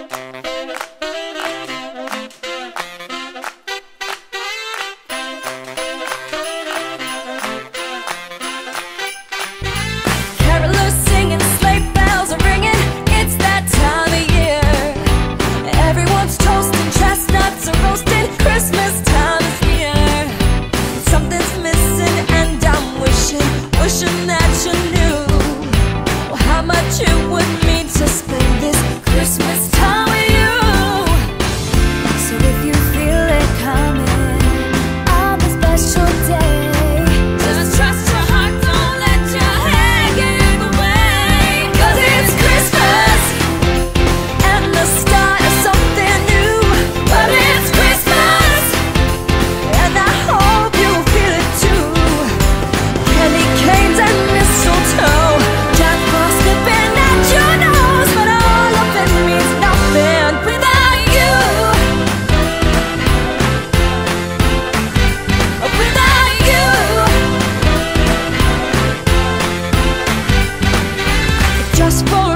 Carolers singing, sleigh bells are ringing. It's that time of year. Everyone's toasting, chestnuts are roasting. Christmas time is here. Something's missing and I'm wishing that you knew how much it would mean to spend this Christmas time with you. So if you feel it coming on this special day, just trust your heart, don't let your head get in the way. 'Cause it's Christmas and the start of something new. But it's Christmas and I hope you feel it too. Candy canes and mistletoe, Jack Frost nipping at your nose, but all of it means nothing without you. Without you. Just for